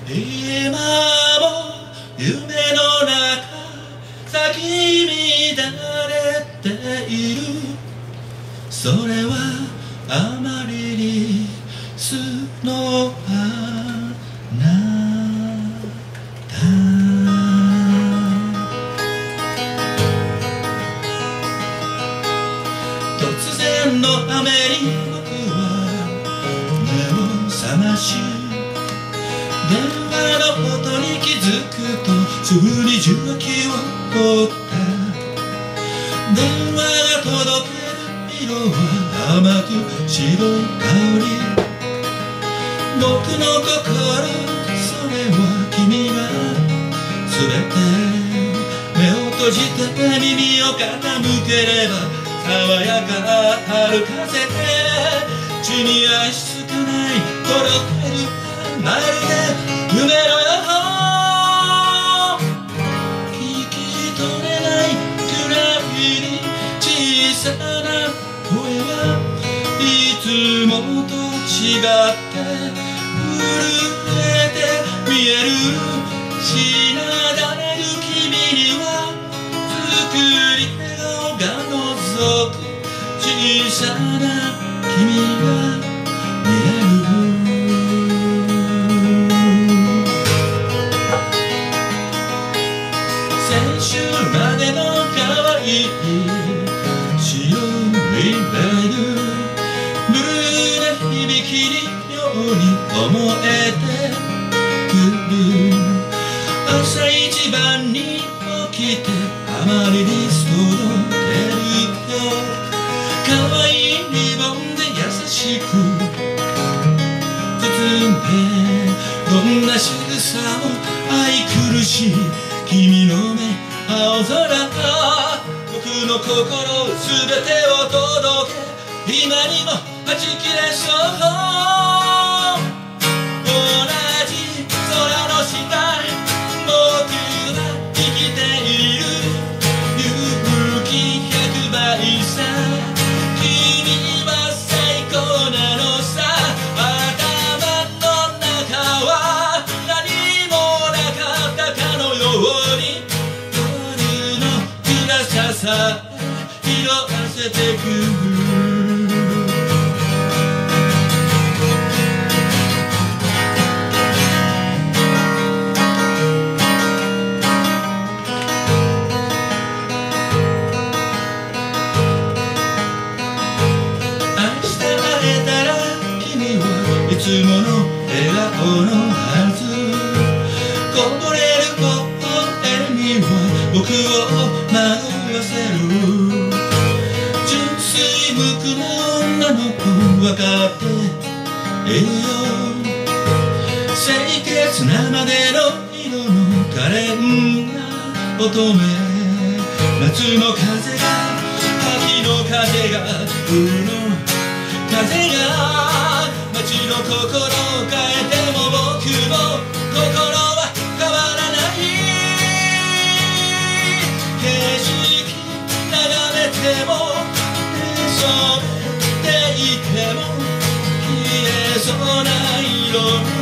今も夢の中咲き乱れている。それはあまりに素の花だ。突然の雨に僕は目を覚まし、電話の音に気づくとすぐに受話器を取った。電話が届ける色は甘く白い香り。僕の心、それは君が全て。目を閉じて耳を傾ければ爽やか春風で地に足つかないとろける。まるで夢のよう、聞き取れないくらいに小さな声はいつもと違って震えて見える。しなだれる君には作り笑顔が覗く。小さな君が見える。先週までの可愛い白いベール、ブルーな響きにように思えてくる。朝一番に起きてあまりに届けるよ。可愛いリボンで優しく包んで、どんな仕草も愛くるしい君の目青空が僕の心すべてを届け、今にもはじきれそう。同じ空の下僕は生きている。勇気100倍さ、君は最高なのさ。頭の中は何もなかったかのように、夜の暗ささえ色あせてく。いつもの笑顔のはず、こぼれる微笑みは僕を惑わせる。純粋無垢な女の子分かっているよ。清潔なまでの色の可憐な乙女、夏の風が秋の風が冬の風が街の心を変えても僕の心は変わらない。景色眺めても目覚めていても消えそうな色